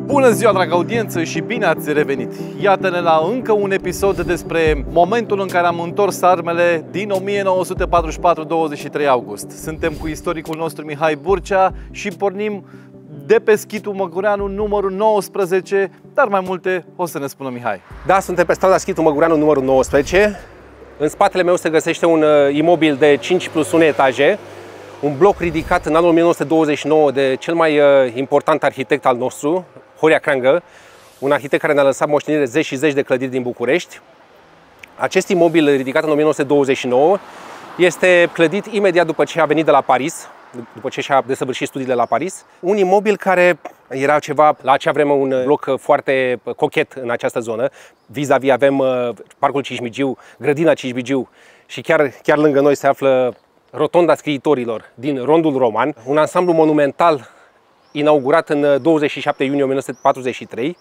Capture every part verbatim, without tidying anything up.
Bună ziua, dragă audiență, și bine ați revenit! Iată-ne la încă un episod despre momentul în care am întors armele din o mie nouă sute patruzeci și patru, douăzeci și trei august. Suntem cu istoricul nostru Mihai Burcea și pornim de pe Schitul Măgureanu numărul nouăsprezece, dar mai multe o să ne spună Mihai. Da, suntem pe strada Schitul Măgureanu numărul nouăsprezece. În spatele meu se găsește un imobil de cinci plus unu etaje, un bloc ridicat în anul o mie nouă sute douăzeci și nouă de cel mai important arhitect al nostru, Horia Creangă, un arhitect care ne-a lăsat moștenire zeci și zeci de clădiri din București. Acest imobil ridicat în o mie nouă sute douăzeci și nouă este clădit imediat după ce a venit de la Paris, după ce și-a desăvârșit studiile la Paris. Un imobil care era ceva, la acea vreme, un bloc foarte cochet în această zonă. Vis-a-vis avem Parcul Cismigiu, Grădina Cismigiu și chiar, chiar lângă noi se află Rotonda Scriitorilor din Rondul Roman, un ansamblu monumental inaugurat în douăzeci și șapte iunie o mie nouă sute patruzeci și trei.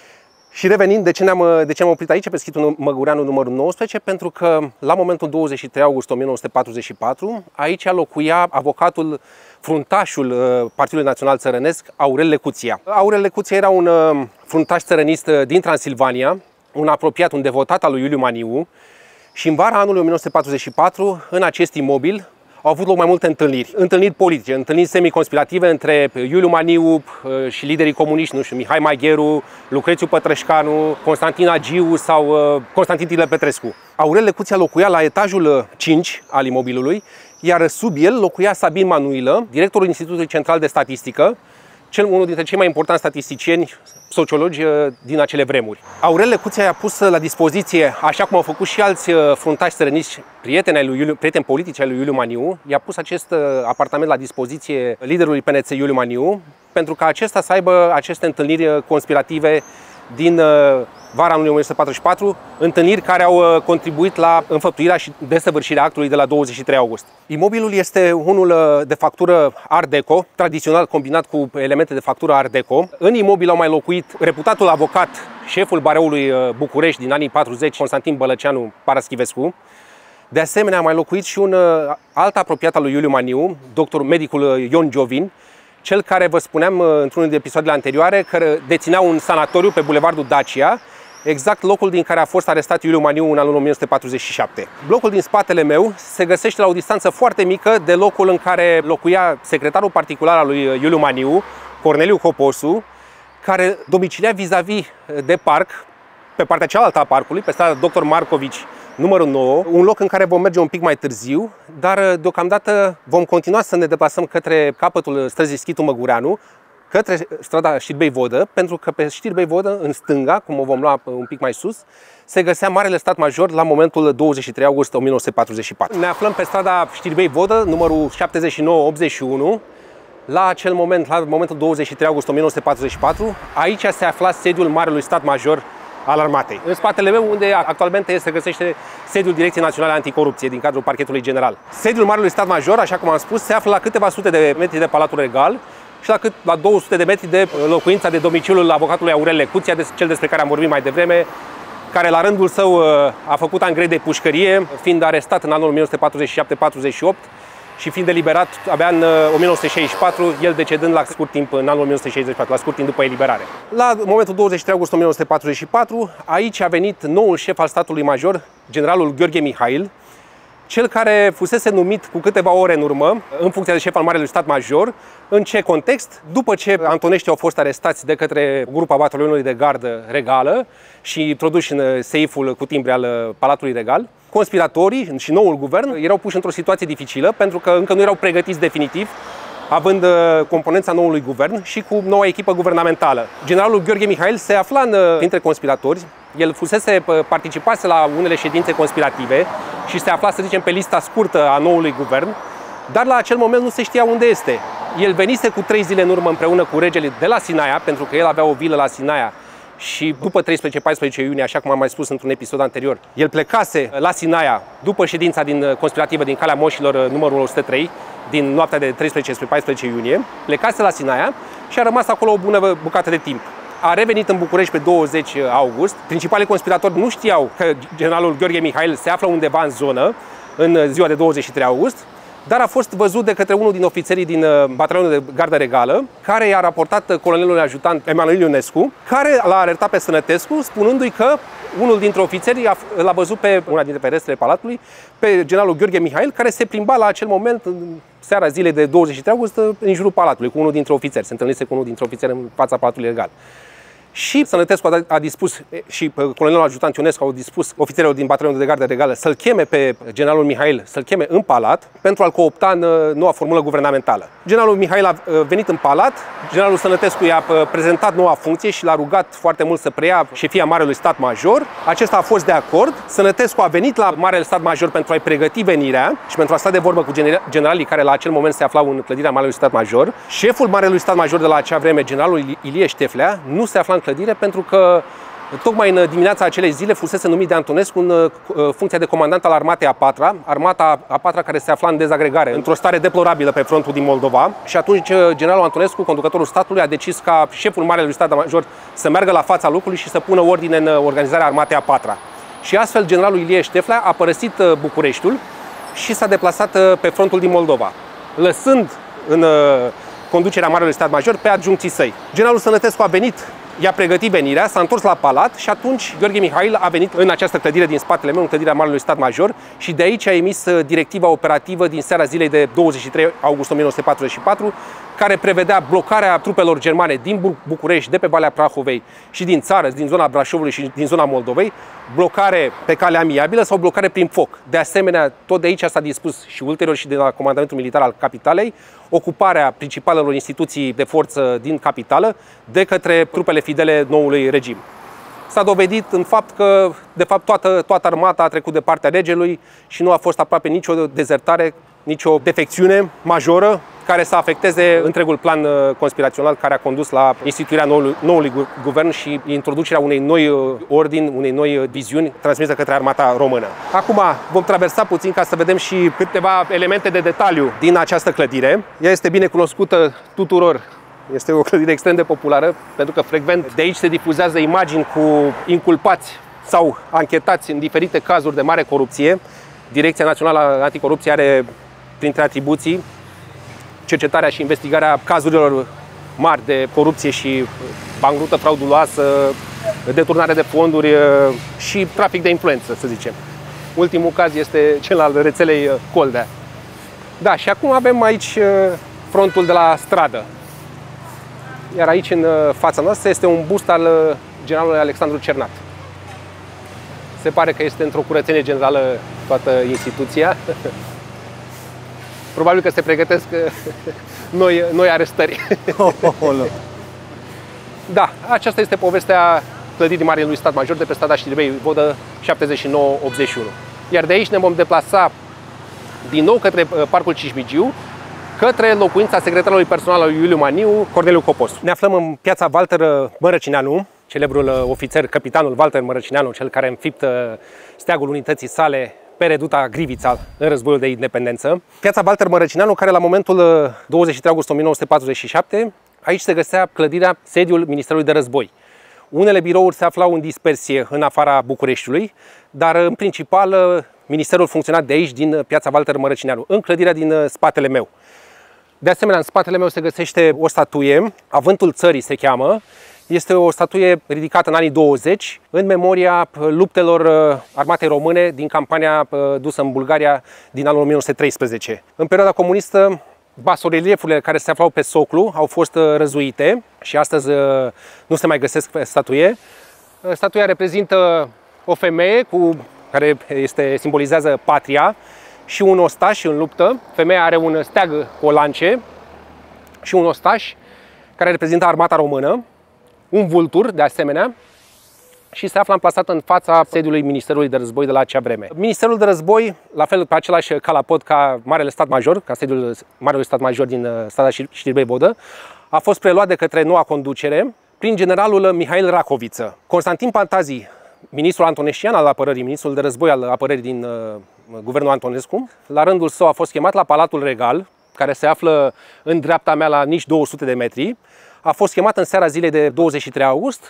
Și revenind, de ce ne-am de ce am oprit aici pe Schitul Măgureanu numărul nouăsprezece? Pentru că la momentul douăzeci și trei august o mie nouă sute patruzeci și patru, aici locuia avocatul, fruntașul Partidului Național Țărănesc, Aurel Lecuția. Aurel Lecuția era un fruntaș țărănist din Transilvania, un apropiat, un devotat al lui Iuliu Maniu, și în vara anului o mie nouă sute patruzeci și patru, în acest imobil, au avut loc mai multe întâlniri, întâlniri politice, întâlniri semi-conspirative între Iuliu Maniu și liderii comuniști, nu știu, Mihai Magheru, Lucrețiu Pătrășcanu, Constantin Agiu sau Constantin Tilă Petrescu. Aurel Lecuția locuia la etajul cinci al imobilului, iar sub el locuia Sabin Manuilă, directorul Institutului Central de Statistică, cel unul dintre cei mai importanți statisticieni, sociologi din acele vremuri. Aurel Lecuția i-a pus la dispoziție, așa cum au făcut și alți fruntași țărăniști, prieteni, lui Iuliu, prieteni politici ai lui Iuliu Maniu, i-a pus acest apartament la dispoziție liderului P N C Iuliu Maniu, pentru ca acesta să aibă aceste întâlniri conspirative din vara anului o mie nouă sute patruzeci și patru, întâlniri care au contribuit la înfăptuirea și desăvârșirea actului de la douăzeci și trei august. Imobilul este unul de factură Art Deco, tradițional combinat cu elemente de factură Art Deco. În imobil au mai locuit reputatul avocat, șeful Baroului București din anii patruzeci, Constantin Bălăceanu Paraschivescu. De asemenea, a mai locuit și un alt apropiat al lui Iuliu Maniu, doctor medicul Ion Giovin, cel care, vă spuneam într-unul din episoadele anterioare, că deținea un sanatoriu pe Bulevardul Dacia, exact locul din care a fost arestat Iuliu Maniu în anul o mie nouă sute patruzeci și șapte. Blocul din spatele meu se găsește la o distanță foarte mică de locul în care locuia secretarul particular al lui Iuliu Maniu, Corneliu Coposu, care domicilia vis-a-vis de parc, pe partea cealaltă a parcului, pe strada doctor Marcovici, numărul nouă, un loc în care vom merge un pic mai târziu, dar deocamdată vom continua să ne deplasăm către capătul străzii Schitul Măgureanu, către strada Știrbei Vodă, pentru că pe Știrbei Vodă, în stânga, cum o vom lua un pic mai sus, se găsea Marele Stat Major la momentul douăzeci și trei august o mie nouă sute patruzeci și patru. Ne aflăm pe strada Știrbei Vodă, numărul șaptezeci și nouă optzeci și unu. La acel moment, la momentul douăzeci și trei august o mie nouă sute patruzeci și patru, aici se afla sediul Marelui Stat Major al Armatei. În spatele meu, unde actualmente se găsește sediul Direcției Naționale Anticorupție din cadrul Parchetului General. Sediul Marelui Stat Major, așa cum am spus, se află la câteva sute de metri de Palatul Regal și la, cât, la două sute de metri de locuința de domiciliul avocatului Aurel Lecuția, cel despre care am vorbit mai devreme, care la rândul său a făcut angrej de pușcărie, fiind arestat în anul o mie nouă sute patruzeci și șapte patruzeci și opt și fiind eliberat abia în o mie nouă sute șaizeci și patru, el decedând la scurt timp în anul o mie nouă sute șaizeci și patru, la scurt timp după eliberare. La momentul douăzeci și trei august o mie nouă sute patruzeci și patru, aici a venit noul șef al statului major, generalul Gheorghe Mihail, cel care fusese numit cu câteva ore în urmă, în funcție de șef al Marelui Stat Major. În ce context? După ce antoniștii au fost arestați de către grupa batalionului de gardă regală și introduși în seiful cu timbre al Palatului Regal, conspiratorii și noul guvern erau puși într-o situație dificilă, pentru că încă nu erau pregătiți definitiv, având componența noului guvern și cu noua echipă guvernamentală. Generalul Gheorghe Mihail se afla în, printre conspiratori, el fusese, participase la unele ședințe conspirative și se afla, să zicem, pe lista scurtă a noului guvern, dar la acel moment nu se știa unde este. El venise cu trei zile în urmă împreună cu regele de la Sinaia, pentru că el avea o vilă la Sinaia și după treisprezece paisprezece iunie, așa cum am mai spus într-un episod anterior, el plecase la Sinaia după ședința din conspirativă din Calea Moșilor numărul o sută trei, din noaptea de treisprezece spre paisprezece iunie, plecase la Sinaia și a rămas acolo o bună bucată de timp. A revenit în București pe douăzeci august. Principalii conspiratori nu știau că generalul Gheorghe Mihail se află undeva în zonă în ziua de douăzeci și trei august, dar a fost văzut de către unul din ofițerii din batalionul de gardă regală, care i-a raportat colonelului ajutant Emanuel Ionescu, care l-a alertat pe Sănătescu, spunându-i că unul dintre ofițeri l-a văzut pe una dintre ferestrele palatului, pe generalul Gheorghe Mihail, care se plimba la acel moment, în seara zilei de douăzeci și trei august, în jurul palatului, cu unul dintre ofițeri. Se întâlnise cu unul dintre ofițeri în fața palatului regal. Și Sănătescu a dispus, și colonelul ajutant Ionescu au dispus ofițerilor din batalionul de gardă regală să-l cheme pe generalul Mihail, să-l cheme în palat pentru a-l coopta în noua formulă guvernamentală. Generalul Mihail a venit în palat, generalul Sănătescu i-a prezentat noua funcție și l-a rugat foarte mult să preia șefia Marelui Stat Major. Acesta a fost de acord. Sănătescu a venit la Marele Stat Major pentru a-i pregăti venirea și pentru a sta de vorbă cu generalii care la acel moment se aflau în clădirea Marelui Stat Major. Șeful Marelui Stat Major de la acea vreme, generalul Ilie Șteflea, nu se afla în clădire pentru că tocmai în dimineața acelei zile fusese numit de Antonescu în funcția de comandant al armatei a patra, armata a patra care se afla în dezagregare, într-o stare deplorabilă pe frontul din Moldova. Și atunci generalul Antonescu, conducătorul statului, a decis ca șeful Marelui Stat Major să meargă la fața locului și să pună ordine în organizarea armatei a patra. Și astfel generalul Ilie Șteflea a părăsit Bucureștiul și s-a deplasat pe frontul din Moldova, lăsând în conducerea Marelui Stat Major pe adjuncții săi. Generalul Sănătescu a venit, i-a pregătit venirea, s-a întors la palat și atunci Gheorghe Mihail a venit în această clădire din spatele meu, în clădirea Marelui Stat Major, și de aici a emis directiva operativă din seara zilei de douăzeci și trei august o mie nouă sute patruzeci și patru, care prevedea blocarea trupelor germane din București, de pe Valea Prahovei și din țară, din zona Brașovului și din zona Moldovei, blocare pe cale amiabilă sau blocare prin foc. De asemenea, tot de aici s-a dispus și ulterior și de la Comandamentul Militar al Capitalei, ocuparea principalelor instituții de forță din capitală de către trupele fidele noului regim. S-a dovedit în fapt că, de fapt, toată, toată armata a trecut de partea regelui și nu a fost aproape nicio dezertare, nicio defecțiune majoră care să afecteze întregul plan conspirațional care a condus la instituirea noului, noului guvern și introducerea unei noi ordini, unei noi viziuni transmise către armata română. Acum vom traversa puțin ca să vedem și câteva elemente de detaliu din această clădire. Ea este bine cunoscută tuturor. Este o clădire extrem de populară pentru că frecvent de aici se difuzează imagini cu inculpați sau anchetați în diferite cazuri de mare corupție. Direcția Națională Anticorupție are printre atribuții cercetarea și investigarea cazurilor mari de corupție și bancrută frauduloasă, deturnare de fonduri și trafic de influență, să zicem. Ultimul caz este cel al rețelei Coldea. Da, și acum avem aici frontul de la stradă. Iar aici, în fața noastră, este un bust al generalului Alexandru Cernat. Se pare că este într-o curățenie generală toată instituția. Probabil că se pregătesc noi, noi arestări. Oh, oh, oh, no. Da, aceasta este povestea clădirii Marelui Stat Major de pe strada Știrbei Vodă șaptezeci și nouă optzeci și unu. Iar de aici ne vom deplasa din nou către Parcul Cismigiu, către locuința secretarului personal al lui Iuliu Maniu, Corneliu Coposu. Ne aflăm în piața Walter Mărăcineanu, celebrul ofițer, capitanul Walter Mărăcineanu, cel care a înfipt steagul unității sale pe reduta Grivița în războiul de independență. Piața Walter Mărăcineanu, care la momentul douăzeci și trei august o mie nouă sute patruzeci și șapte, aici se găsea clădirea, sediul Ministerului de Război. Unele birouri se aflau în dispersie în afara Bucureștiului, dar în principal ministerul funcționa de aici, din piața Walter Mărăcineanu, în clădirea din spatele meu. De asemenea, în spatele meu se găsește o statuie, Avântul Țării se cheamă. Este o statuie ridicată în anii douăzeci, în memoria luptelor armatei române din campania dusă în Bulgaria din anul o mie nouă sute treisprezece. În perioada comunistă, basoreliefurile care se aflau pe soclu au fost răzuite și astăzi nu se mai găsesc pe statuie. Statuia reprezintă o femeie cu, care este, simbolizează patria și un ostaș în luptă. Femeia are un steag cu o lance și un ostaș care reprezintă armata română. Un vultur, de asemenea, și se află amplasat în fața sediului Ministerului de Război de la acea vreme. Ministerul de Război, la fel pe același calapod ca Marele Stat Major, ca sediul Marelui Stat Major din strada Știrbei Vodă, a fost preluat de către noua conducere prin generalul Mihail Racoviță. Constantin Pantazi, ministrul antonescian al apărării, ministrul de război al apărării din uh, guvernul Antonescu, la rândul său a fost chemat la Palatul Regal, care se află în dreapta mea la nici două sute de metri. A fost chemat în seara zilei de douăzeci și trei august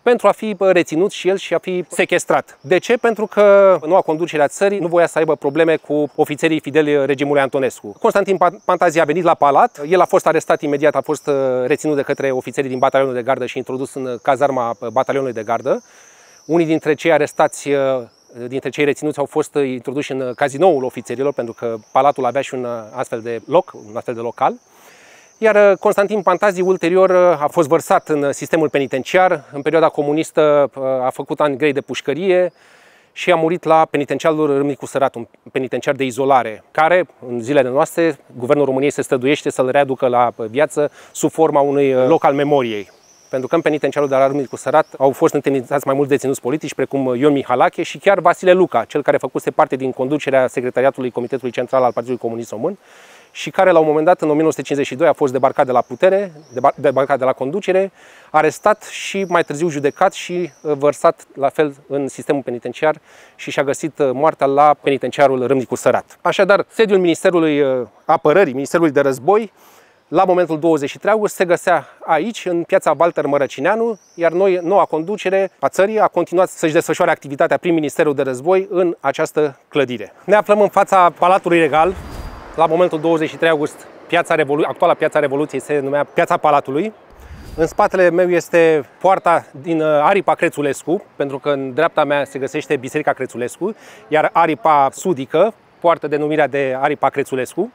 pentru a fi reținut și el și a fi sequestrat. De ce? Pentru că noua conducere a țării nu voia să aibă probleme cu ofițerii fideli regimului Antonescu. Constantin Pantazi a venit la palat, el a fost arestat imediat, a fost reținut de către ofițerii din batalionul de gardă și introdus în cazarma batalionului de gardă. Unii dintre cei arestați, dintre cei reținuți, au fost introduși în cazinoul ofițerilor, pentru că palatul avea și un astfel de loc, un astfel de local. Iar Constantin Pantazi ulterior a fost vărsat în sistemul penitenciar. În perioada comunistă a făcut ani grei de pușcărie și a murit la penitenciarul Râmnicu Sărat, un penitenciar de izolare, care în zilele noastre Guvernul României se străduiește să-l readucă la viață sub forma unui loc al memoriei. Pentru că în penitenciarul de la Râmnicu Sărat au fost întemnițați mai mulți deținuți politici, precum Ion Mihalache și chiar Vasile Luca, cel care făcuse parte din conducerea secretariatului Comitetului Central al Partidului Comunist Român și care la un moment dat, în o mie nouă sute cincizeci și doi, a fost debarcat de la putere, debarcat de la conducere, arestat și mai târziu judecat și vărsat la fel în sistemul penitenciar și și-a găsit moartea la penitenciarul Râmnicu Sărat. Așadar, sediul Ministerului Apărării, Ministerului de Război, la momentul douăzeci și trei august se găsea aici, în piața Walter Mărăcineanu, iar noi, noua conducere a țării a continuat să-și desfășoare activitatea prin Ministerul de Război în această clădire. Ne aflăm în fața Palatului Regal. La momentul douăzeci și trei august, piața Revolu- actuala Piața Revoluției se numea Piața Palatului. În spatele meu este poarta din aripa Crețulescu, pentru că în dreapta mea se găsește Biserica Crețulescu, iar aripa sudică poartă denumirea de aripa Crețulescu.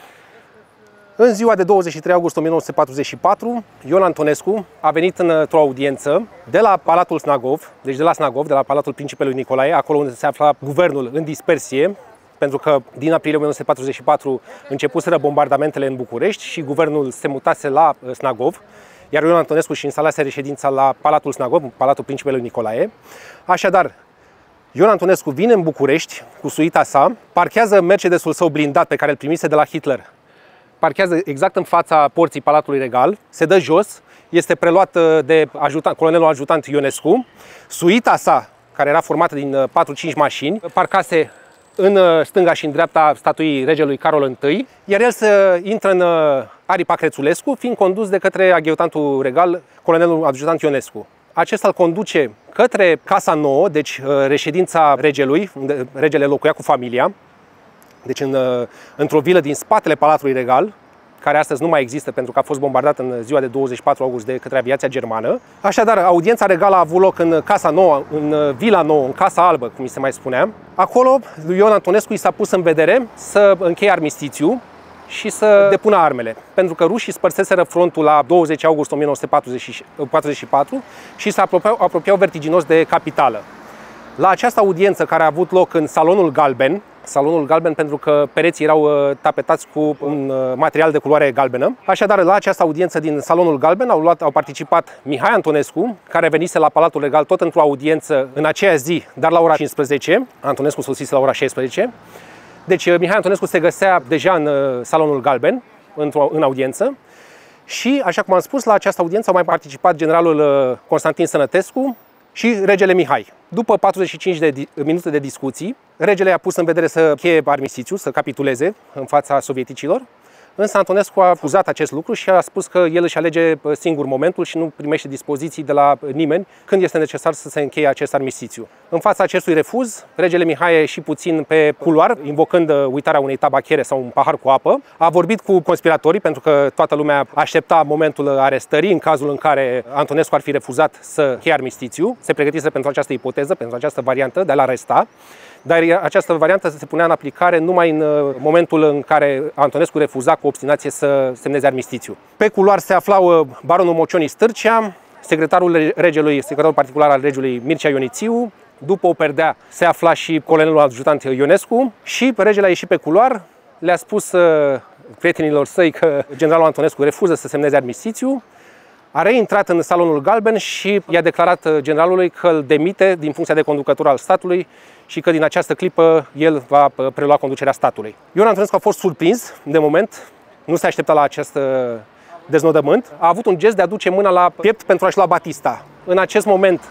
În ziua de douăzeci și trei august o mie nouă sute patruzeci și patru, Ion Antonescu a venit într-o audiență de la Palatul Snagov, deci de la Snagov, de la Palatul Principelui Nicolae, acolo unde se afla guvernul în dispersie, pentru că din aprilie o mie nouă sute patruzeci și patru începuseră bombardamentele în București și guvernul se mutase la Snagov, iar Ion Antonescu și instalase reședința la Palatul Snagov, Palatul Principelui Nicolae. Așadar, Ion Antonescu vine în București cu suita sa, parchează Mercedesul său blindat pe care îl primise de la Hitler, parchează exact în fața porții Palatului Regal, se dă jos, este preluat de ajutant, colonelul ajutant Ionescu. Suita sa, care era formată din patru cinci mașini, parcase în stânga și în dreapta statuii regelui Carol I, iar el se intră în aripa Crețulescu, fiind condus de către adjutantul regal, colonelul ajutant Ionescu. Acesta îl conduce către Casa Nouă, deci reședința regelui, unde regele locuia cu familia, deci în, într-o vilă din spatele Palatului Regal, care astăzi nu mai există pentru că a fost bombardat în ziua de douăzeci și patru august de către aviația germană. Așadar, audiența regală a avut loc în Casa Nouă, în Vila Nouă, în Casa Albă, cum se mai spunea. Acolo, lui Ion Antonescu i s-a pus în vedere să încheie armistițiu și să depună armele, pentru că rușii spărseseră frontul la douăzeci august o mie nouă sute patruzeci și patru și se apropiau, apropiau vertiginos de capitală. La această audiență, care a avut loc în Salonul Galben, Salonul Galben pentru că pereții erau tapetați cu un material de culoare galbenă. Așadar, la această audiență din Salonul Galben au, luat, au participat Mihai Antonescu, care venise la Palatul Regal tot într-o audiență în aceea zi, dar la ora cincisprezece. Antonescu sosise la ora șaisprezece. Deci Mihai Antonescu se găsea deja în Salonul Galben, într-o, în audiență. Și, așa cum am spus, la această audiență au mai participat generalul Constantin Sănătescu și regele Mihai. După patruzeci și cinci de minute de discuții, regele a pus în vedere să încheie armistițiu, să capituleze în fața sovieticilor, însă Antonescu a refuzat acest lucru și a spus că el își alege singur momentul și nu primește dispoziții de la nimeni când este necesar să se încheie acest armistițiu. În fața acestui refuz, regele Mihai a ieșit puțin pe culoar, invocând uitarea unei tabachere sau un pahar cu apă. A vorbit cu conspiratorii, pentru că toată lumea aștepta momentul arestării în cazul în care Antonescu ar fi refuzat să încheie armistițiu. Se pregătise pentru această ipoteză, pentru această variantă de a-l aresta. Dar această variantă se punea în aplicare numai în momentul în care Antonescu refuza cu obstinație să semneze armistițiu. Pe culoar se aflau baronul Mocioni Stârcea, secretarul regelui, secretarul particular al regelui Mircea Ionițiu. După o perdea se afla și colonelul ajutant Ionescu și regele a ieșit pe culoar, le-a spus prietenilor săi că generalul Antonescu refuză să semneze armistițiu. A reintrat în Salonul Galben și i-a declarat generalului că îl demite din funcția de conducător al statului și că din această clipă el va prelua conducerea statului. Ion Antonescu a fost surprins de moment, nu se aștepta la acest deznodământ. A avut un gest de a duce mâna la piept pentru a-și lua batista. În acest moment,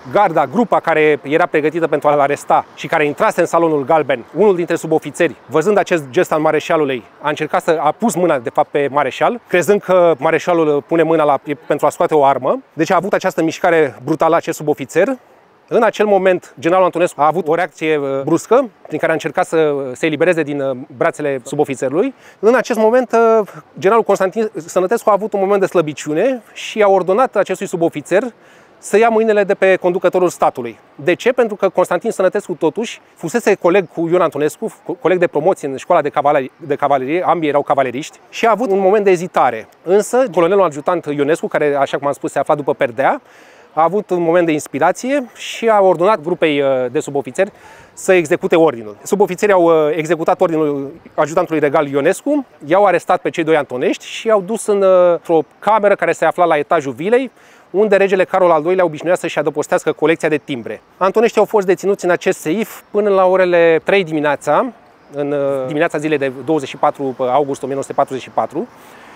garda, grupa care era pregătită pentru a-l aresta și care intrase în salonul galben, unul dintre subofițeri, văzând acest gest al mareșalului, a încercat să a pus mâna de fapt pe mareșal, crezând că mareșalul pune mâna la, pentru a scoate o armă. Deci a avut această mișcare brutală acest subofițer. În acel moment, generalul Antonescu a avut o reacție bruscă, prin care a încercat să se elibereze din brațele subofițerului. În acest moment, generalul Constantin Sănătescu a avut un moment de slăbiciune și a ordonat acestui subofițer să ia mâinile de pe conducătorul statului. De ce? Pentru că Constantin Sănătescu, totuși, fusese coleg cu Ion Antonescu, coleg de promoție în școala de cavalerie, de cavalerie, ambii erau cavaleriști, și a avut un moment de ezitare. Însă, colonelul adjutant Ionescu, care, așa cum am spus, se afla după perdea, a avut un moment de inspirație și a ordonat grupei de subofițeri să execute ordinul. Subofițerii au executat ordinul adjutantului regal Ionescu, i-au arestat pe cei doi antonești și i-au dus într-o cameră care se afla la etajul vilei, unde regele Carol al doilea obișnuia să-și adăpostească colecția de timbre. Antoneștii au fost deținuți în acest seif până la orele trei dimineața, în dimineața zilei de douăzeci și patru august o mie nouă sute patruzeci și patru,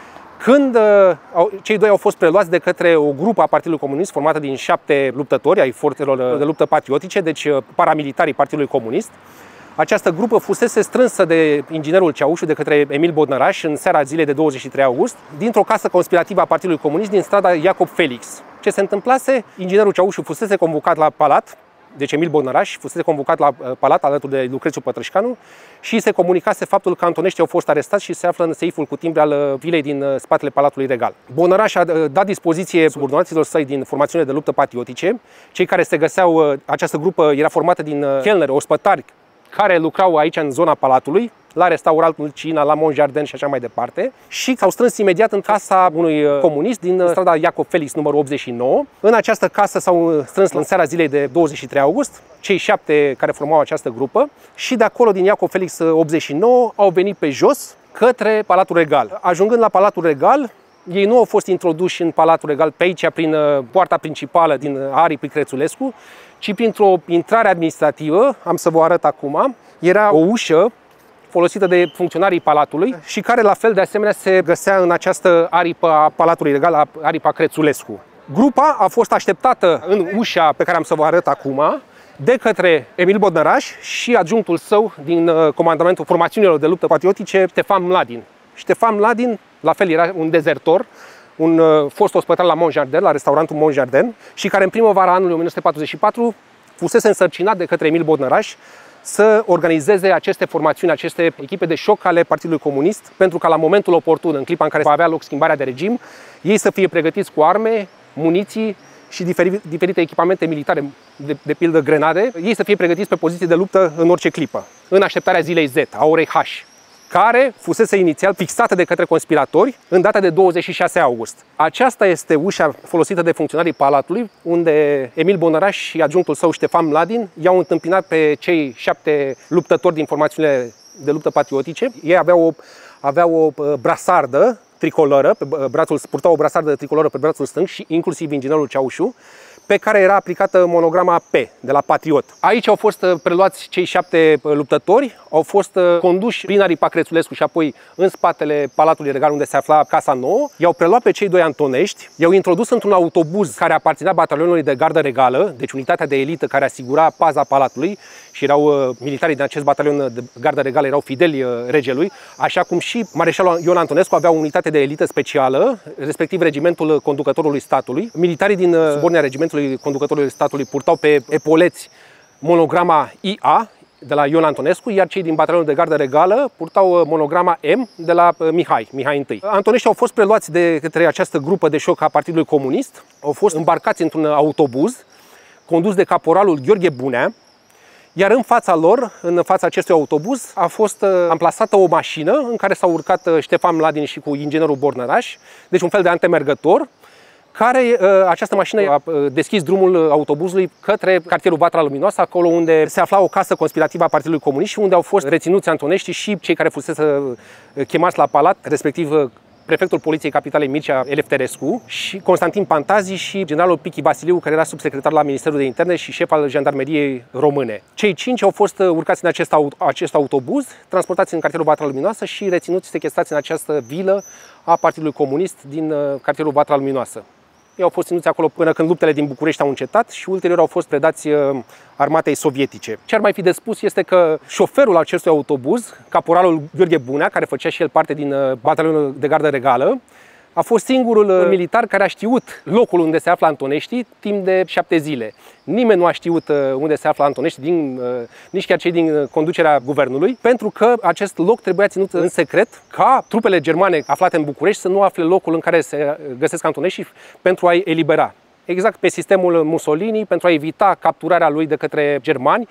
când uh, cei doi au fost preluați de către o grupă a Partidului Comunist formată din șapte luptători ai forțelor de luptă patriotice, deci uh, paramilitarii Partidului Comunist. Această grupă fusese strânsă de inginerul Ceaușu, de către Emil Bodnăraș, în seara zilei de douăzeci și trei august, dintr-o casă conspirativă a Partidului Comunist din strada Iacob Felix. Ce se întâmplase? Inginerul Ceaușu fusese convocat la palat, deci Emil Bodnăraș fusese convocat la palat alături de Lucrețiu Pătrășcanu și se comunicase faptul că antoneștii au fost arestați și se află în seiful cu timbre al vilei din spatele Palatului Regal. Bodnăraș a dat dispoziție subordonaților săi din formațiunile de luptă patriotice. Cei care se găseau, această grupă era formată din chelneri, ospătari, care lucrau aici în zona Palatului, la restaurantul Cina, la Montjardin și așa mai departe, și s-au strâns imediat în casa unui comunist din strada Iacob Felix numărul optzeci și nouă. În această casă s-au strâns în seara zilei de douăzeci și trei august cei șapte care formau această grupă și de acolo, din Iacob Felix optzeci și nouă, au venit pe jos către Palatul Regal. Ajungând la Palatul Regal, ei nu au fost introduși în Palatul Regal pe aici, prin poarta principală din Aripi Crețulescu, ci printr-o intrare administrativă, am să vă arăt acum. Era o ușă folosită de funcționarii Palatului și care la fel de asemenea se găsea în această aripă a Palatului Regal, aripa Crețulescu. Grupa a fost așteptată în ușa pe care am să vă arăt acum de către Emil Bodnăraș și adjunctul său din comandamentul formațiunilor de luptă patriotice, Ștefan Mladin. Ștefan Mladin, la fel, era un dezertor, un fost ospătar la Montjardin, la restaurantul Montjardin, și care în primăvara anului o mie nouă sute patruzeci și patru fusese însărcinat de către Emil Bodnăraș să organizeze aceste formațiuni, aceste echipe de șoc ale Partidului Comunist, pentru ca la momentul oportun, în clipa în care va avea loc schimbarea de regim, ei să fie pregătiți cu arme, muniții și diferite echipamente militare, de, de pildă grenade, ei să fie pregătiți pe poziții de luptă în orice clipă, în așteptarea zilei Z, a orei H, care fusese inițial fixată de către conspiratori în data de douăzeci și șase august. Aceasta este ușa folosită de funcționarii Palatului, unde Emil Bodnăraș și adjunctul său Ștefan Mladin i-au întâmpinat pe cei șapte luptători din formațiunile de luptă patriotice. Ei aveau o, aveau o brasardă tricoloră, pe brațul, purtau o brasardă tricoloră pe brațul stâng și inclusiv inginerul Ceaușu, pe care era aplicată monograma P, de la Patriot. Aici au fost preluați cei șapte luptători, au fost conduși prin aripa Crețulescu și apoi în spatele Palatului Regal, unde se afla Casa Nouă. I-au preluat pe cei doi antonești, i-au introdus într-un autobuz care aparținea batalionului de gardă regală, deci unitatea de elită care asigura paza Palatului, și erau militarii din acest batalion de gardă regală, erau fideli regelui, așa cum și mareșalul Ion Antonescu avea o unitate de elită specială, respectiv regimentul conducătorului statului. Militarii din subordinea regimentului conducătorului statului purtau pe epoleți monograma I A de la Ion Antonescu, iar cei din batalionul de gardă regală purtau monograma M de la Mihai, Mihai I. Antoneștii au fost preluați de către această grupă de șoc a Partidului Comunist, au fost îmbarcați într-un autobuz condus de caporalul Gheorghe Bunea, iar în fața lor, în fața acestui autobuz, a fost amplasată o mașină în care s-au urcat Ștefan Mladin și cu inginerul Bodnăraș, deci un fel de antemergător, care această mașină a deschis drumul autobuzului către cartierul Vatra Luminoasă, acolo unde se afla o casă conspirativă a Partidului Comunist și unde au fost reținuți antoneștii și cei care fusese chemați la palat, respectiv prefectul Poliției Capitalei Mircea Elefterescu și Constantin Pantazi și generalul Pichi Vasiliu, care era subsecretar la Ministerul de Interne și șef al Jandarmeriei Române. Cei cinci au fost urcați în acest, acest autobuz, transportați în cartierul Vatra Luminoasă și reținuți, sechestrați în această vilă a Partidului Comunist din cartierul Vatra Luminoasă. Ei au fost ținuți acolo până când luptele din București au încetat și ulterior au fost predați armatei sovietice. Ce ar mai fi de spus este că șoferul acestui autobuz, caporalul Gheorghe Bunea, care făcea și el parte din batalionul de gardă regală, a fost singurul militar care a știut locul unde se află Antonești timp de șapte zile. Nimeni nu a știut unde se află Antonești, din, nici chiar cei din conducerea guvernului, pentru că acest loc trebuia ținut în secret ca trupele germane aflate în București să nu afle locul în care se găsesc Antonești pentru a-i elibera. Exact pe sistemul Mussolini, pentru a evita capturarea lui de către germani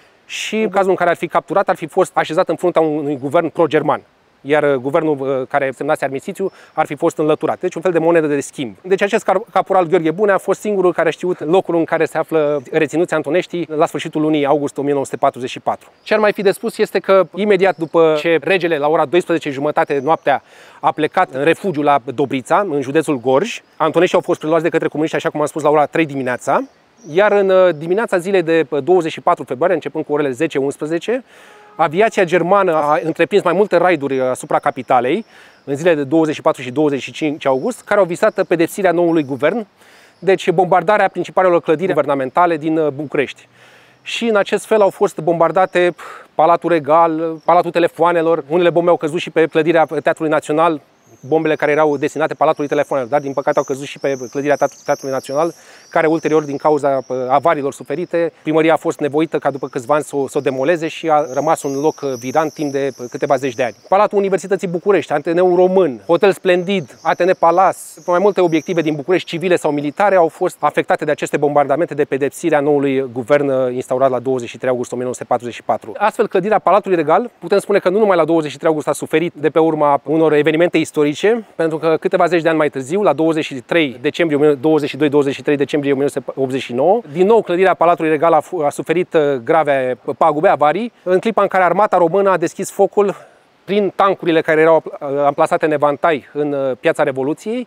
și în cazul în care ar fi capturat, ar fi fost așezat în fruntea unui guvern pro-german. Iar guvernul care semnase armistițiu ar fi fost înlăturat. Deci un fel de monedă de schimb. Deci acest caporal Gheorghe Bunea a fost singurul care a știut locul în care se află reținuți Antonești la sfârșitul lunii august o mie nouă sute patruzeci și patru. Ce ar mai fi de spus este că imediat după ce regele la ora douăsprezece și jumătate noaptea a plecat în refugiu la Dobrița, în județul Gorj, Antonești au fost preluați de către comuniști, așa cum am spus, la ora trei dimineața. Iar în dimineața zilei de douăzeci și patru februarie, începând cu orele zece unsprezece, aviația germană a întreprins mai multe raiduri asupra capitalei în zilele de douăzeci și patru și douăzeci și cinci august, care au visat pedepsirea noului guvern, deci bombardarea principalelor clădiri guvernamentale din București. Și în acest fel au fost bombardate Palatul Regal, Palatul Telefoanelor, unele bombe au căzut și pe clădirea Teatrului Național, bombele care erau destinate Palatului Telefoanelor, dar din păcate au căzut și pe clădirea Teatrului Național, care ulterior, din cauza avariilor suferite, primăria a fost nevoită ca după câțiva ani să o, să o demoleze și a rămas un loc virant timp de câteva zeci de ani. Palatul Universității București, Ateneul Român, Hotel Splendid, Atene Palace, mai multe obiective din București, civile sau militare, au fost afectate de aceste bombardamente de pedepsirea noului guvern instaurat la douăzeci și trei august o mie nouă sute patruzeci și patru. Astfel, clădirea Palatului Regal, putem spune că nu numai la douăzeci și trei august a suferit de pe urma unor evenimente istorice, pentru că câteva zeci de ani mai târziu, la douăzeci și trei decembrie, douăzeci și doi douăzeci și trei decembrie o mie nouă sute optzeci și nouă, din nou clădirea Palatului Regal a, a suferit grave pagube, avarii, în clipa în care armata română a deschis focul prin tancurile care erau amplasate în evantai în Piața Revoluției.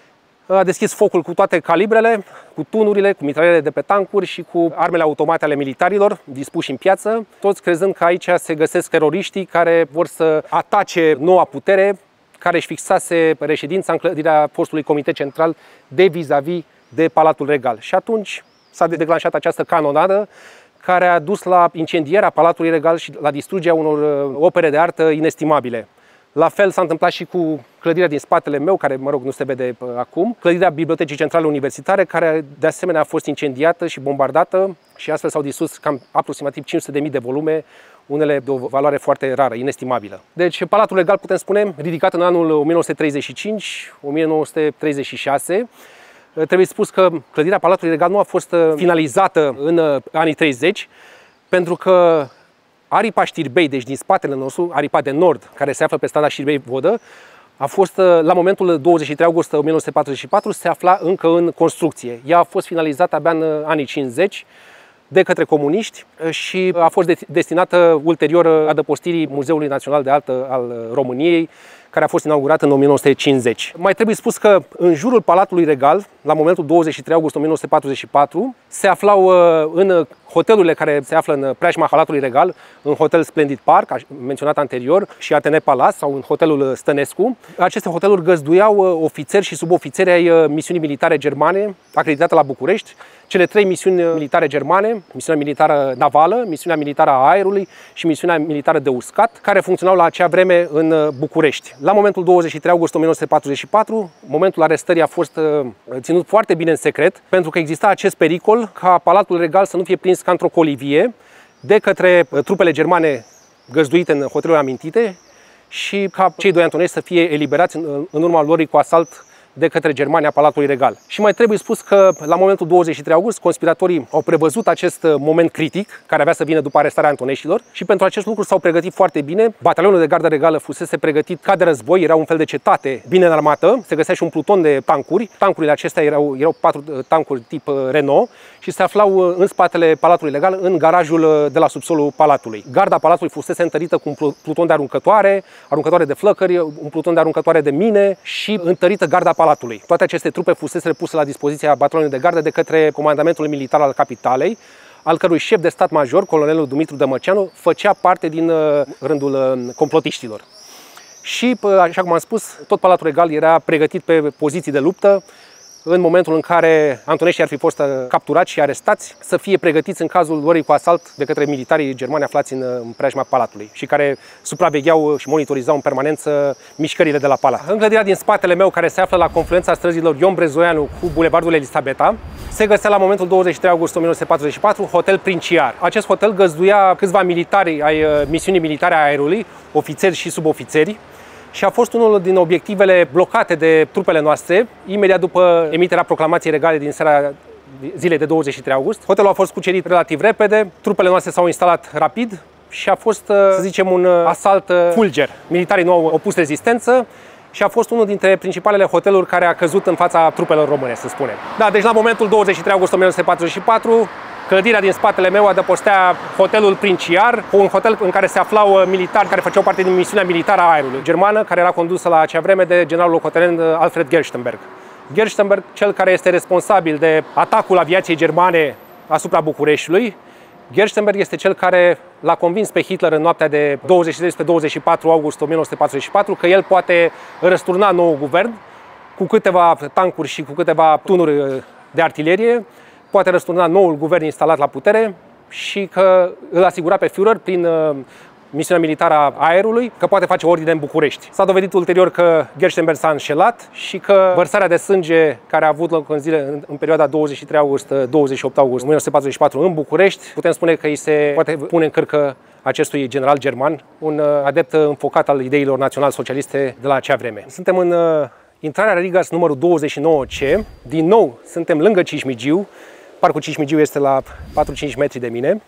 A deschis focul cu toate calibrele, cu tunurile, cu mitralierele de pe tancuri și cu armele automate ale militarilor dispuși în piață, toți crezând că aici se găsesc teroriștii care vor să atace noua putere, care își fixase reședința în clădirea fostului Comitet Central de vis-a-vis de Palatul Regal. Și atunci s-a declanșat această canonadă care a dus la incendierea Palatului Regal și la distrugerea unor opere de artă inestimabile. La fel s-a întâmplat și cu clădirea din spatele meu, care, mă rog, nu se vede acum, clădirea Bibliotecii Centrale Universitare, care de asemenea a fost incendiată și bombardată și astfel s-au distrus cam aproximativ cinci sute de mii de volume, unele de o valoare foarte rară, inestimabilă. Deci Palatul Regal, putem spune, ridicat în anul o mie nouă sute treizeci și cinci - o mie nouă sute treizeci și șase, trebuie spus că clădirea Palatului Regal nu a fost finalizată în anii treizeci, pentru că aripa Știrbei, deci din spatele nostru, aripa de nord, care se află pe strada Știrbei-Vodă, a fost, la momentul douăzeci și trei august o mie nouă sute patruzeci și patru, se afla încă în construcție. Ea a fost finalizată abia în anii cincizeci de către comuniști și a fost destinată ulterior adăpostirii Muzeului Național de Artă al României, care a fost inaugurat în o mie nouă sute cincizeci. Mai trebuie spus că în jurul Palatului Regal, la momentul douăzeci și trei august o mie nouă sute patruzeci și patru, se aflau în hotelurile care se află în preajma Palatului Regal, în Hotel Splendid Park, menționat anterior, și Atene Palace sau în Hotelul Stănescu. Aceste hoteluri găzduiau ofițeri și subofițeri ai misiunii militare germane acreditate la București, cele trei misiuni militare germane, misiunea militară navală, misiunea militară a aerului și misiunea militară de uscat, care funcționau la acea vreme în București. La momentul douăzeci și trei august o mie nouă sute patruzeci și patru, momentul arestării a fost ținut foarte bine în secret, pentru că exista acest pericol ca Palatul Regal să nu fie prins ca într-o colivie de către trupele germane găzduite în hotelurile amintite și ca cei doi Antonești să fie eliberați în, în urma lor cu asalt de către Germania Palatului Regal. Și mai trebuie spus că la momentul douăzeci și trei august conspiratorii au prevăzut acest moment critic care avea să vină după arestarea Antoneștilor și pentru acest lucru s-au pregătit foarte bine. Batalionul de gardă regală fusese pregătit ca de război, era un fel de cetate bine înarmată, se găsea și un pluton de tancuri. Tancurile acestea erau, erau patru tancuri tip Renault și se aflau în spatele Palatului Regal, în garajul de la subsolul palatului. Garda palatului fusese întărită cu un pluton de aruncătoare, aruncătoare de flăcări, un pluton de aruncătoare de mine și întărită garda palatului. Toate aceste trupe fusese puse la dispoziția batalionului de gardă de către comandamentul militar al capitalei, al cărui șef de stat major, colonelul Dumitru Dămăceanu, făcea parte din rândul complotiștilor. Și, așa cum am spus, tot Palatul Regal era pregătit pe poziții de luptă, în momentul în care antoneștii ar fi fost capturați și arestați, să fie pregătiți în cazul luării cu asalt de către militarii germani aflați în, în preajma palatului și care supravegheau și monitorizau în permanență mișcările de la palat. În clădirea din spatele meu, care se află la confluența străzilor Ion Brezoianu cu Bulevardul Elisabeta, se găsea la momentul douăzeci și trei august o mie nouă sute patruzeci și patru Hotel Princiar. Acest hotel găzduia câțiva militari ai misiunii militare a aerului, ofițeri și subofițeri, și a fost unul din obiectivele blocate de trupele noastre imediat după emiterea proclamației regale din seara zilei de douăzeci și trei august. Hotelul a fost cucerit relativ repede, trupele noastre s-au instalat rapid și a fost, să zicem, un asalt fulger. Militarii nu au opus rezistență și a fost unul dintre principalele hoteluri care a căzut în fața trupelor române, să spunem. Da, deci la momentul douăzeci și trei august o mie nouă sute patruzeci și patru, clădirea din spatele meu adăpostea Hotelul Princiar, un hotel în care se aflau militari care făceau parte din misiunea militară a aerului germană, care era condusă la acea vreme de generalul locotenent Alfred Gerstenberg. Gerstenberg, cel care este responsabil de atacul aviației germane asupra Bucureștiului. Gerstenberg este cel care l-a convins pe Hitler în noaptea de douăzeci și trei douăzeci și patru august o mie nouă sute patruzeci și patru că el poate răsturna noul guvern cu câteva tancuri și cu câteva tunuri de artilerie, poate răsturna noul guvern instalat la putere și că îl asigura pe Führer prin uh, misiunea militară a aerului că poate face ordine în București. S-a dovedit ulterior că Gerstenberg s-a înșelat și că vărsarea de sânge care a avut loc în, zile, în, în perioada douăzeci și trei august douăzeci și opt august o mie nouă sute patruzeci și patru în București, putem spune că îi se poate pune în cărcă acestui general german, un uh, adept înfocat al ideilor național-socialiste de la acea vreme. Suntem în uh, intrarea Rigas numărul douăzeci și nouă C, din nou suntem lângă Cismigiu. Parcul Cismigiu este la patru cinci metri de mine.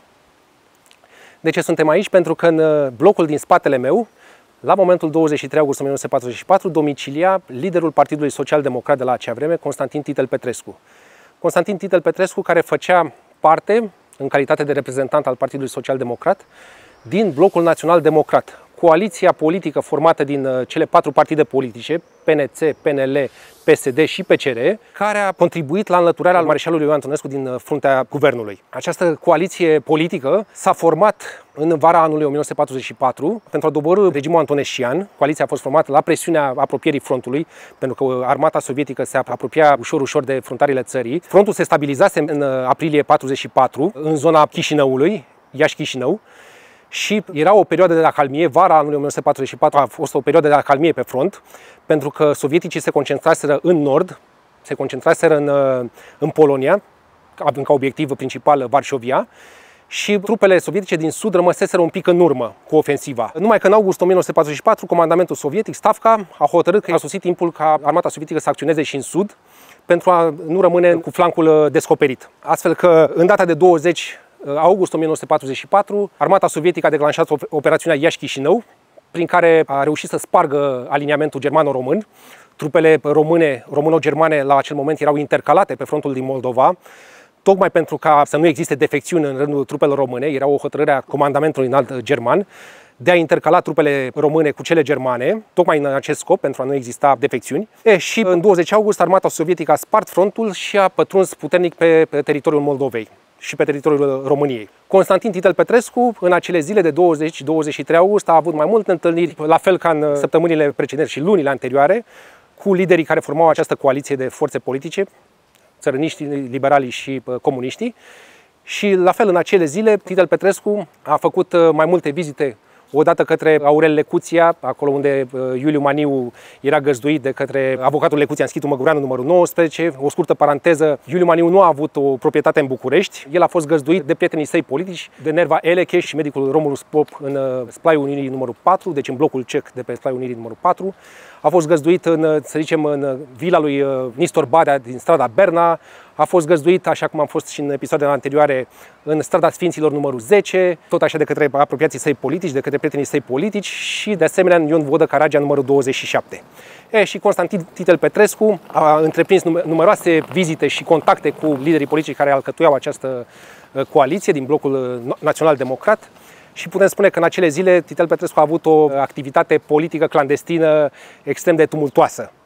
De ce suntem aici? Pentru că în blocul din spatele meu, la momentul douăzeci și trei august o mie nouă sute patruzeci și patru, domicilia liderul Partidului Social-Democrat de la acea vreme, Constantin Titel Petrescu. Constantin Titel Petrescu, care făcea parte, în calitate de reprezentant al Partidului Social-Democrat, din Blocul Național Democrat, coaliția politică formată din cele patru partide politice, P N C, P N L, P S D și P C R, care a contribuit la înlăturarea mareșalului Ioan Antonescu din fruntea guvernului. Această coaliție politică s-a format în vara anului o mie nouă sute patruzeci și patru pentru a doborî regimul antoneștian. Coaliția a fost formată la presiunea apropierii frontului, pentru că armata sovietică se apropia ușor, ușor de fruntarile țării. Frontul se stabilizase în aprilie patruzeci și patru, în zona Chișinăului, Iași-Chișinău, și era o perioadă de acalmie, vara anului o mie nouă sute patruzeci și patru a fost o perioadă de acalmie pe front, pentru că sovieticii se concentraseră în nord, se concentraseră în, în Polonia, având ca obiectiv principal Varșovia, și trupele sovietice din sud rămăseseră un pic în urmă cu ofensiva. Numai că în august o mie nouă sute patruzeci și patru, comandamentul sovietic, Stavka, a hotărât că a sosit timpul ca armata sovietică să acționeze și în sud, pentru a nu rămâne cu flancul descoperit. Astfel că, în data de douăzeci august o mie nouă sute patruzeci și patru, armata sovietică a declanșat operațiunea Iași-Chișinău, prin care a reușit să spargă aliniamentul germano-român. Trupele române, româno-germane la acel moment erau intercalate pe frontul din Moldova, tocmai pentru ca să nu existe defecțiuni în rândul trupelor române. Era o hotărâre a comandamentului înalt german de a intercala trupele române cu cele germane, tocmai în acest scop, pentru a nu exista defecțiuni. E, și în douăzeci august, armata sovietică a spart frontul și a pătruns puternic pe, pe teritoriul Moldovei și pe teritoriul României. Constantin Titel Petrescu, în acele zile de douăzeci și douăzeci și trei august, a avut mai multe întâlniri, la fel ca în săptămânile precedente și lunile anterioare, cu liderii care formau această coaliție de forțe politice, țărăniștii, liberalii și comuniștii. Și la fel, în acele zile, Titel Petrescu a făcut mai multe vizite, odată către Aurel Lecuția, acolo unde Iuliu Maniu era găzduit de către avocatul Lecuția în Schitul Măgureanu numărul nouăsprezece. O scurtă paranteză, Iuliu Maniu nu a avut o proprietate în București. El a fost găzduit de prietenii săi politici, de Nerva Eleche și medicul Romulus Pop în Splaiul Unirii numărul patru, deci în blocul cec de pe Splaiul Unirii numărul patru. A fost găzduit în, să zicem, în vila lui Nistor Badea din strada Berna. A fost găzduit, așa cum am fost și în episoadele anterioare, în strada Sfinților numărul zece, tot așa de către apropiații săi politici, de către prietenii săi politici și, de asemenea, în Ion Vodă Caragea numărul douăzeci și șapte. E, și Constantin Titel Petrescu a întreprins numeroase vizite și contacte cu liderii politici care alcătuiau această coaliție din Blocul Național Democrat. Și putem spune că în acele zile Titel Petrescu a avut o activitate politică clandestină extrem de tumultoasă.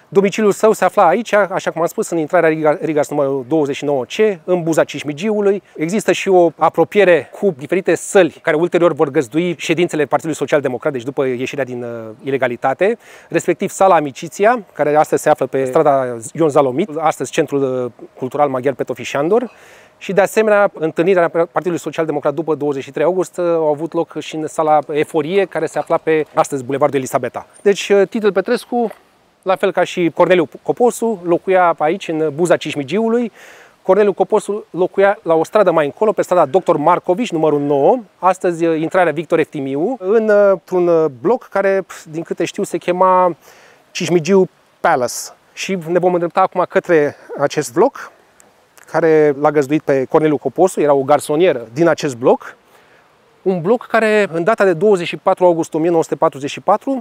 Domiciliul său se afla aici, așa cum am spus, în intrarea Rigas numărul douăzeci și nouă C, în buza Cismigiului. Există și o apropiere cu diferite săli care ulterior vor găzdui ședințele Partidului Social Democrat, deci după ieșirea din uh, ilegalitate, respectiv sala Amiciția, care astăzi se află pe strada Ion Zalomit, astăzi Centrul Cultural Maghiar Petofi Șandor. Și de asemenea, întâlnirea Partidului Social Democrat după douăzeci și trei august au avut loc și în sala Eforie, care se afla pe astăzi Bulevardul Elisabeta. Deci Titel Petrescu, la fel ca și Corneliu Coposu, locuia aici, în buza Cismigiului. Corneliu Coposu locuia la o stradă mai încolo, pe strada Doctor Marcovici, numărul nouă, astăzi intrarea Victor Eftimiu, într-un bloc care, din câte știu, se chema Cismigiu Palace. Și ne vom îndrepta acum către acest bloc, care l-a găzduit pe Corneliu Coposu, era o garsonieră din acest bloc. Un bloc care, în data de douăzeci și patru august o mie nouă sute patruzeci și patru,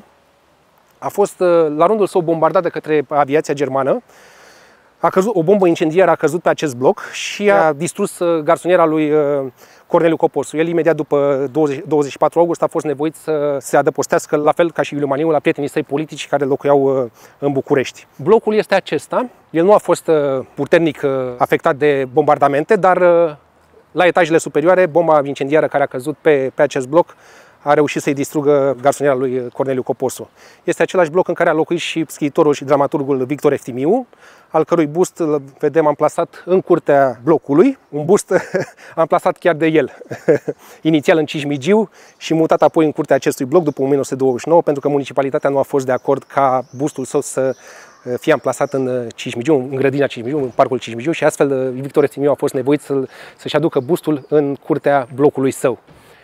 a fost la rândul său bombardat de către aviația germană. A căzut, o bombă incendiară a căzut pe acest bloc și a distrus garsoniera lui Corneliu Coposu. El, imediat după douăzeci și patru august, a fost nevoit să se adăpostească, la fel ca și Iuliu Maniu, la prietenii săi politici care locuiau în București. Blocul este acesta. El nu a fost puternic afectat de bombardamente, dar la etajele superioare, bomba incendiară care a căzut pe, pe acest bloc a reușit să-i distrugă garsoniera lui Corneliu Coposu. Este același bloc în care a locuit și scriitorul și dramaturgul Victor Eftimiu, al cărui bust îl vedem amplasat în curtea blocului. Un bust amplasat chiar de el, inițial în Cismigiu și mutat apoi în curtea acestui bloc după o mie nouă sute douăzeci și nouă, pentru că municipalitatea nu a fost de acord ca bustul său să fie amplasat în Cismigiu, în grădina Cismigiu, în parcul Cismigiu, și astfel Victor Eftimiu a fost nevoit să-și aducă bustul în curtea blocului său.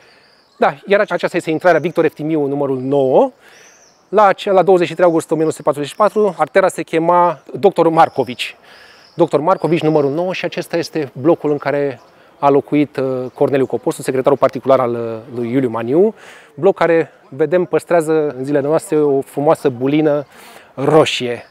Da, iar aceasta este intrarea Victor Eftimiu, numărul nouă. La, la douăzeci și trei august o mie nouă sute patruzeci și patru, artera se chema Doctor Marcovici. Doctor Marcovici, numărul nouă, și acesta este blocul în care a locuit Corneliu Coposu, secretarul particular al lui Iuliu Maniu. Bloc care, vedem, păstrează în zilele noastre o frumoasă bulină roșie.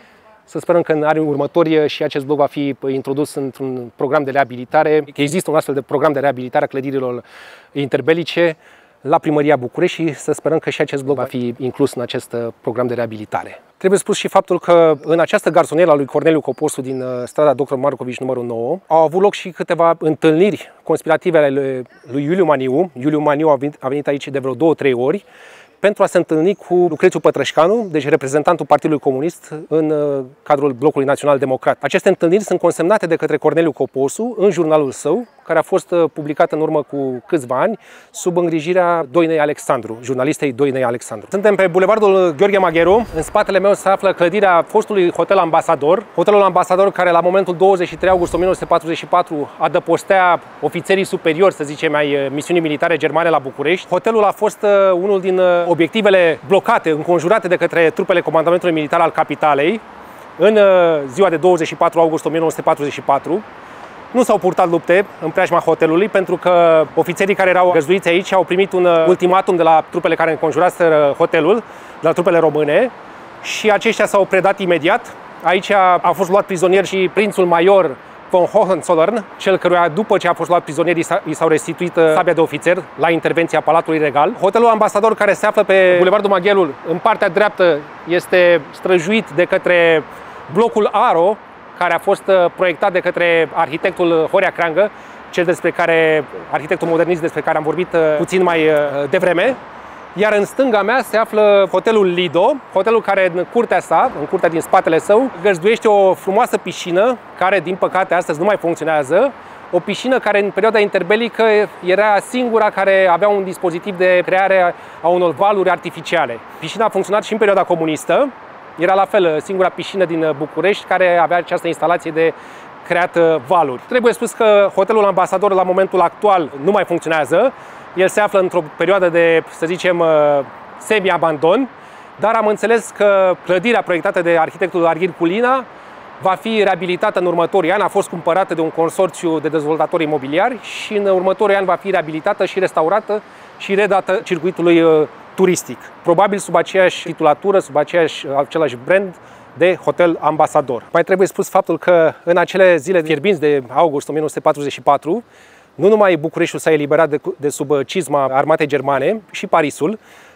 Să sperăm că în anii următori și acest bloc va fi introdus într-un program de reabilitare. Există un astfel de program de reabilitare a clădirilor interbelice la Primăria București și să sperăm că și acest bloc va fi inclus în acest program de reabilitare. Trebuie spus și faptul că în această garsonieră a lui Corneliu Coposu din strada Doctor Marcovici numărul nouă au avut loc și câteva întâlniri conspirative ale lui Iuliu Maniu. Iuliu Maniu a venit, a venit aici de vreo două, trei ori pentru a se întâlni cu Lucrețiu Pătrășcanu, deci reprezentantul Partidului Comunist în cadrul Blocului Național Democrat. Aceste întâlniri sunt consemnate de către Corneliu Coposu în jurnalul său, care a fost publicat în urmă cu câțiva ani sub îngrijirea Doinei Alexandru, jurnalistei Doinei Alexandru. Suntem pe Bulevardul Gheorghe Magheru. În spatele meu se află clădirea fostului Hotel Ambasador. Hotelul Ambasador, care la momentul douăzeci și trei august o mie nouă sute patruzeci și patru adăpostea ofițerii superiori, să zicem, ai misiunii militare germane la București. Hotelul a fost unul din obiectivele blocate, înconjurate de către trupele Comandamentului Militar al Capitalei în ziua de douăzeci și patru august o mie nouă sute patruzeci și patru. Nu s-au purtat lupte în preajma hotelului, pentru că ofițerii care erau găzduiți aici au primit un ultimatum de la trupele care înconjuraseră hotelul, de la trupele române, și aceștia s-au predat imediat. Aici a fost luat prizonier și prințul major von Hohenzollern, cel căruia, după ce a fost luat prizonier, i s-au restituit sabia de ofițer la intervenția Palatului Regal. Hotelul Ambasador, care se află pe Bulevardul Maghelul, în partea dreaptă, este străjuit de către blocul Aro, care a fost proiectat de către arhitectul Horea Creangă, cel despre care, arhitectul modernist despre care am vorbit puțin mai devreme. Iar în stânga mea se află hotelul Lido, hotelul care în curtea sa, în curtea din spatele său, găzduiește o frumoasă piscină, care din păcate astăzi nu mai funcționează. O piscină care în perioada interbelică era singura care avea un dispozitiv de creare a unor valuri artificiale. Piscina a funcționat și în perioada comunistă. Era la fel singura piscină din București care avea această instalație de creat valuri. Trebuie spus că hotelul Ambasador la momentul actual nu mai funcționează. El se află într-o perioadă de, să zicem, semi-abandon, dar am înțeles că clădirea proiectată de arhitectul Arghir Culina va fi reabilitată în următorii ani. A fost cumpărată de un consorțiu de dezvoltatori imobiliari și în următorii ani va fi reabilitată și restaurată și redată circuitului turistic. Probabil sub aceeași titulatură, sub aceeași, același brand de Hotel Ambasador. Mai trebuie spus faptul că în acele zile fierbinți de august o mie nouă sute patruzeci și patru, nu numai Bucureștiul s-a eliberat de, de sub cizma armatei germane, și Parisul,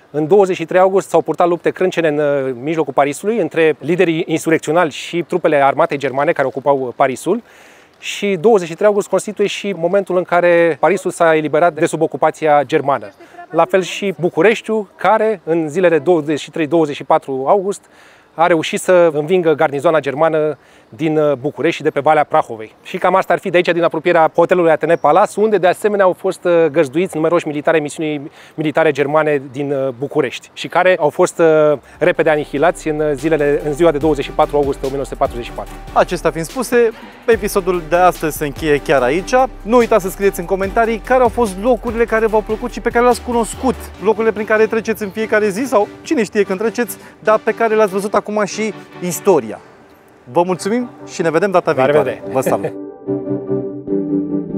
În douăzeci și trei august s-au purtat lupte crâncene în mijlocul Parisului între liderii insurecționali și trupele armatei germane care ocupau Parisul. Și douăzeci și trei august constituie și momentul în care Parisul s-a eliberat de sub ocupația germană. La fel și Bucureștiul, care în zilele douăzeci și trei douăzeci și patru august a reușit să învingă garnizoana germană din București și de pe Valea Prahovei. Și cam asta ar fi de aici, din apropierea hotelului Atene Palace, unde de asemenea au fost găzduiți numeroși militari ai misiunii militare germane din București și care au fost repede anihilați în, zilele, în ziua de douăzeci și patru august o mie nouă sute patruzeci și patru. Acestea fiind spuse, episodul de astăzi se încheie chiar aici. Nu uitați să scrieți în comentarii care au fost locurile care v-au plăcut și pe care le-ați cunoscut, locurile prin care treceți în fiecare zi sau cine știe când treceți, dar pe care le-ați văzut acum și istoria. Vă mulțumim și ne vedem data viitoare. Vă salut!